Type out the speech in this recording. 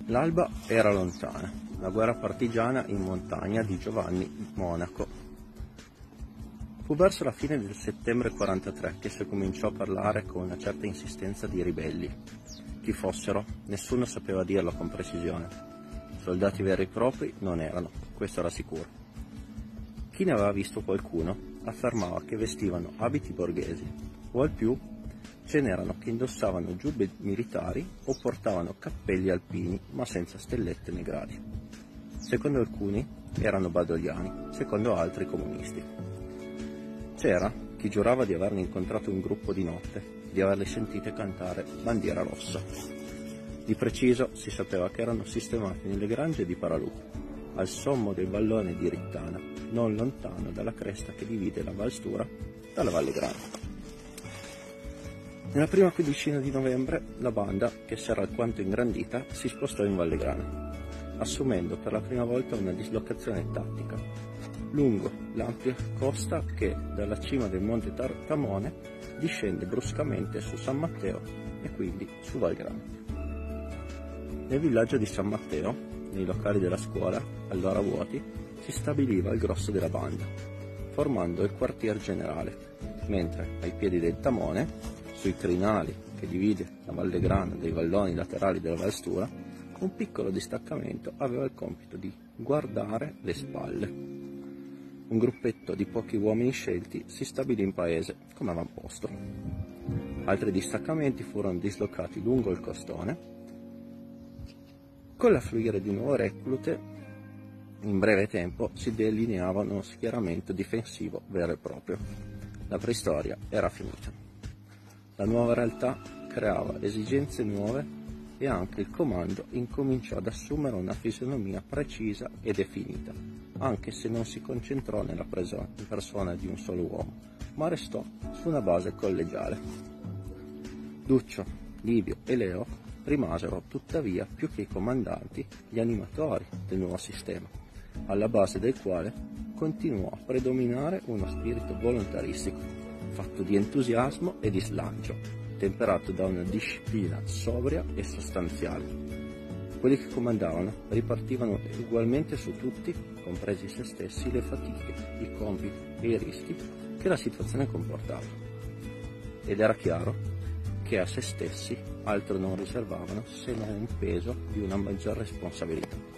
L'alba era lontana, la guerra partigiana in montagna di Giovanni Monaco. Fu verso la fine del settembre 43 che si cominciò a parlare con una certa insistenza di ribelli. Chi fossero, nessuno sapeva dirlo con precisione. Soldati veri e propri non erano, questo era sicuro. Chi ne aveva visto qualcuno affermava che vestivano abiti borghesi, o al più ce n'erano che indossavano giubbe militari o portavano cappelli alpini ma senza stellette né gradi. Secondo alcuni erano badogliani, secondo altri comunisti. C'era chi giurava di averne incontrato un gruppo di notte, di averli sentite cantare Bandiera Rossa. Di preciso si sapeva che erano sistemati nelle grange di Paralù, al sommo del vallone di Rittana, non lontano dalla cresta che divide la Val Stura dalla Valle Grana. Nella prima quindicina di novembre la banda, che si era alquanto ingrandita, si spostò in Valle Grana, assumendo per la prima volta una dislocazione tattica, lungo l'ampia costa che dalla cima del monte Tamone discende bruscamente su San Matteo e quindi su Val Grana. Nel villaggio di San Matteo, nei locali della scuola, allora vuoti, si stabiliva il grosso della banda, formando il quartier generale, mentre ai piedi del Tamone, sui crinali che divide la Valle Grana dai valloni laterali della Val Stura, un piccolo distaccamento aveva il compito di guardare le spalle. Un gruppetto di pochi uomini scelti si stabilì in paese come avamposto. Altri distaccamenti furono dislocati lungo il costone. Con l'affluire di nuove reclute, in breve tempo si delineava uno schieramento difensivo vero e proprio. La preistoria era finita. La nuova realtà creava esigenze nuove e anche il comando incominciò ad assumere una fisionomia precisa e definita, anche se non si concentrò nella persona di un solo uomo, ma restò su una base collegiale. Duccio, Livio e Leo rimasero tuttavia più che i comandanti gli animatori del nuovo sistema, alla base del quale continuò a predominare uno spirito volontaristico, fatto di entusiasmo e di slancio, temperato da una disciplina sobria e sostanziale. Quelli che comandavano ripartivano ugualmente su tutti, compresi se stessi, le fatiche, i compiti e i rischi che la situazione comportava. Ed era chiaro che a se stessi altro non riservavano se non un peso di una maggior responsabilità.